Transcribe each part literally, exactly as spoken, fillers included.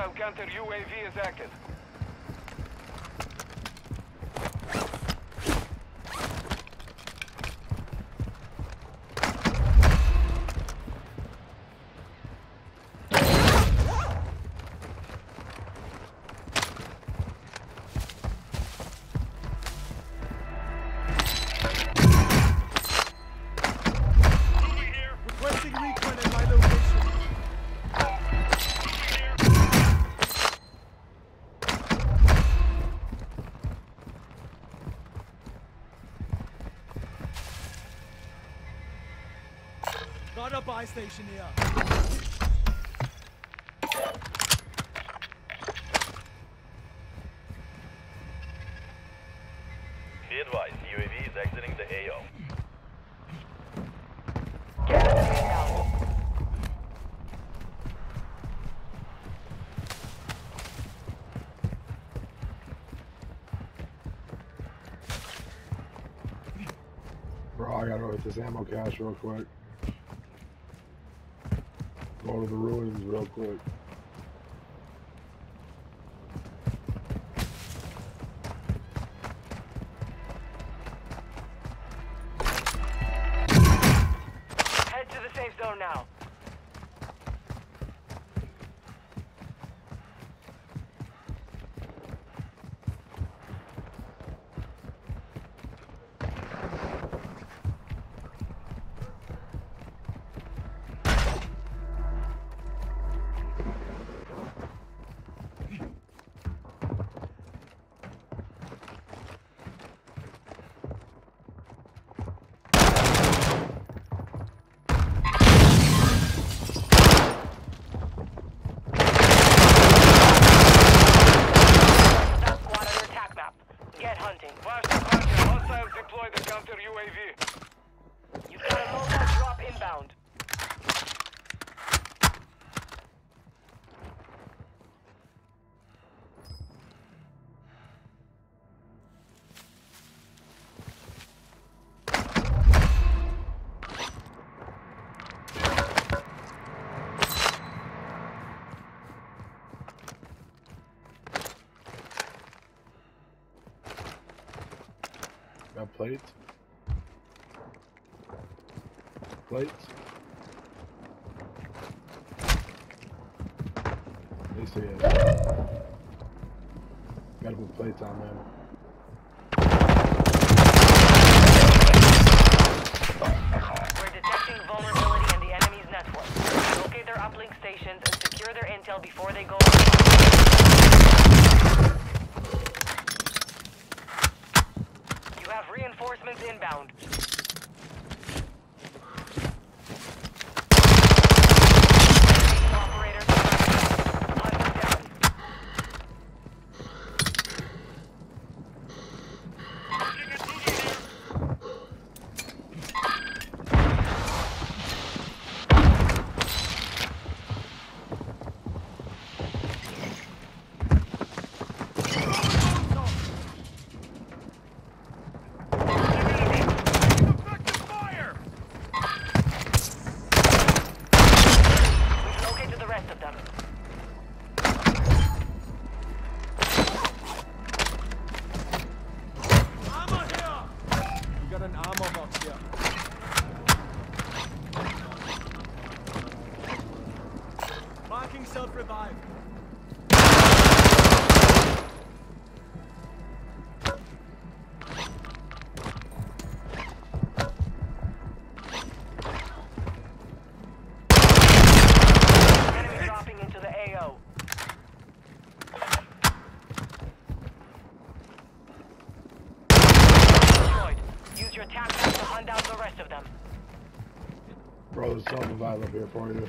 Hostile counter U A V is active. Got a buy station here. Be advised, U A V is exiting the A O. Gas inbound. Bro, I gotta hit this ammo cache real quick. Go to the ruins real quick. Head to the safe zone now. Faster, faster. Hostiles deploy the counter U A V. You've got a mobile drop inbound. Got plates. Plates. They see it. Gotta put plates on, man. We're detecting vulnerability in the enemy's network. Locate their uplink stations and secure their intel before they go. You have reinforcements inbound. Operators, hunt them down. Locate the rest of them. Armor here! We got an armor box here. Marking self-revive. Enemy dropping into the A O. Destroyed. Use your tap map to hunt down the rest of them. Bro, there's self-revive up here for you.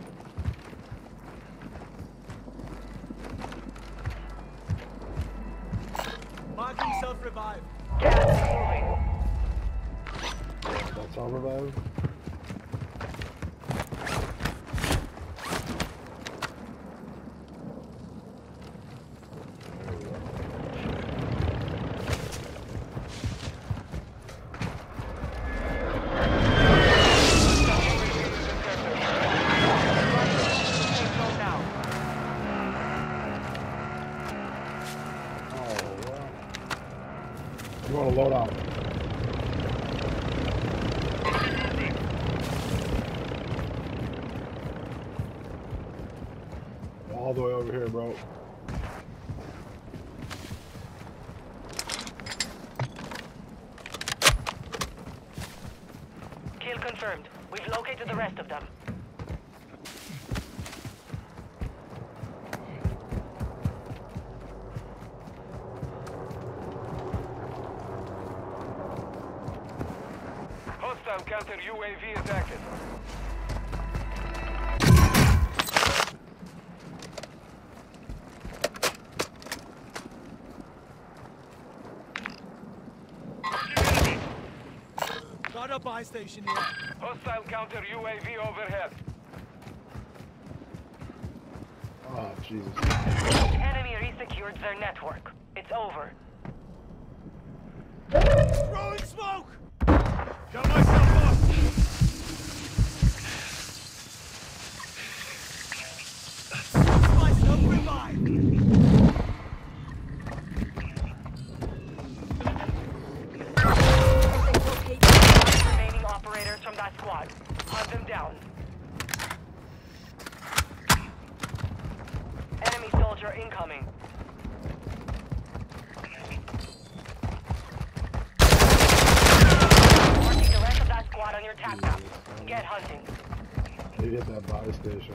Marking self-revive. Gas is moving. That's self-revive? Safe zone now. You want to load out? All the way over here, bro. Kill confirmed. We've located the rest of them. Hostile counter U A V is active. Got a buy station here. Hostile counter U A V overhead. Oh, Jesus. Enemy resecured their network. It's over. Throwing smoke! Got myself up! Myself revived! Remaining operators from that squad. Hunt them down. Enemy soldier incoming. Marking the rest of that squad on your tac map. Get hunting. They hit that buy station.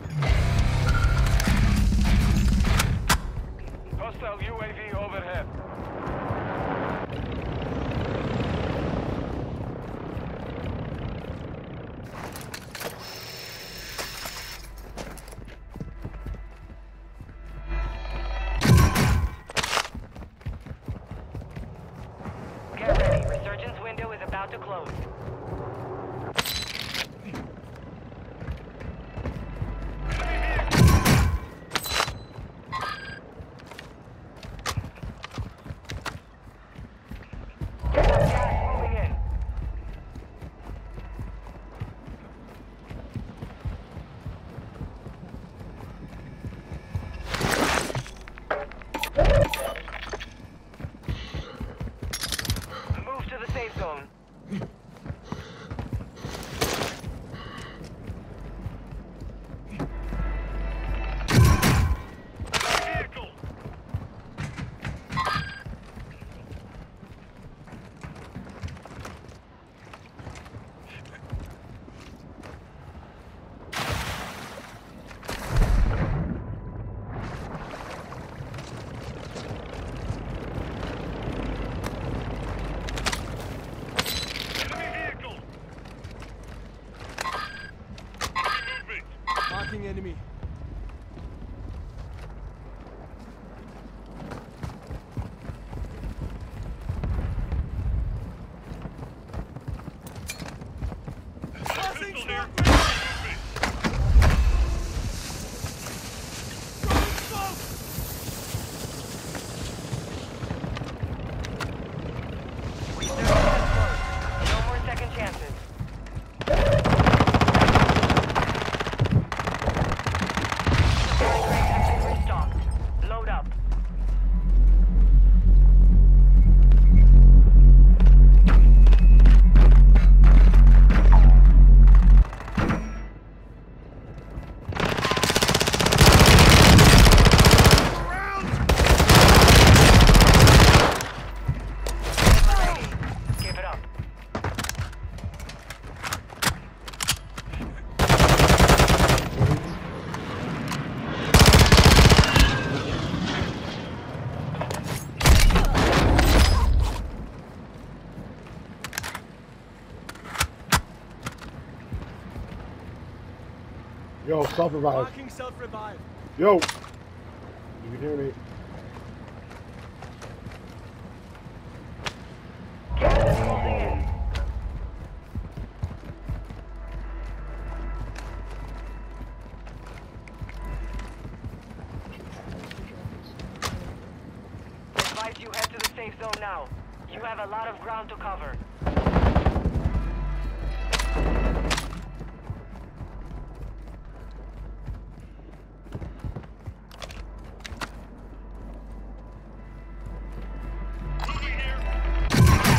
Hostile U A V overhead. Get ready. Resurgence window is about to close. Gas moving in. Move to the safe zone. Vehicle. Enemy vehicle. Moving. Marking enemy. Passing Pistol here. smoke! Throwing smoke! No more second chances. Carry crate has been restocked. Load up. Give it up. Yo, self-revive. Marking self-revive. Yo! You can hear me. Gas is moving in. Advise you head to the safe zone now. You have a lot of ground to cover. Moving here.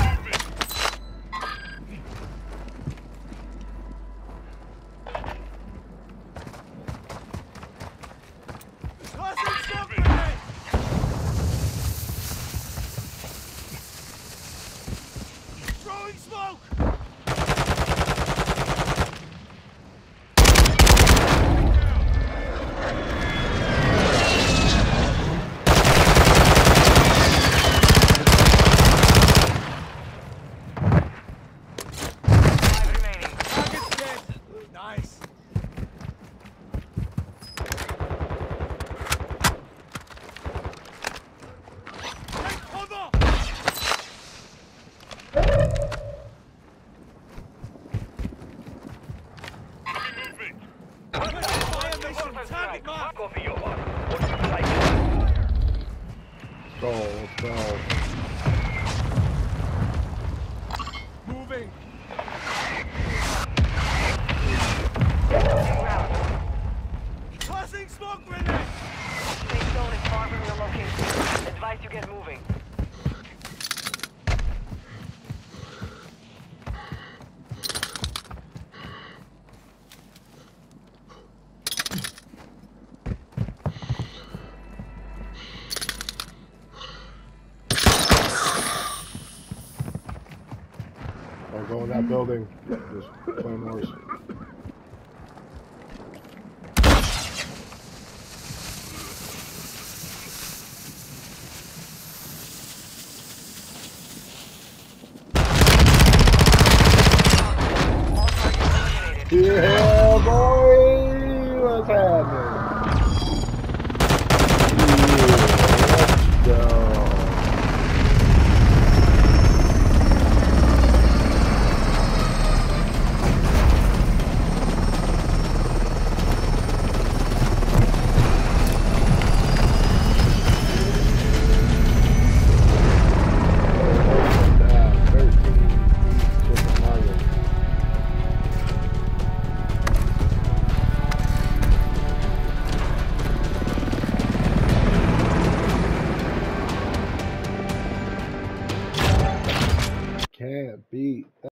Get moving. I'll go in that building. Just play Norse. All targets eliminated. Yeah, boy! What's happening? Yeah, let's go. Can't beat that.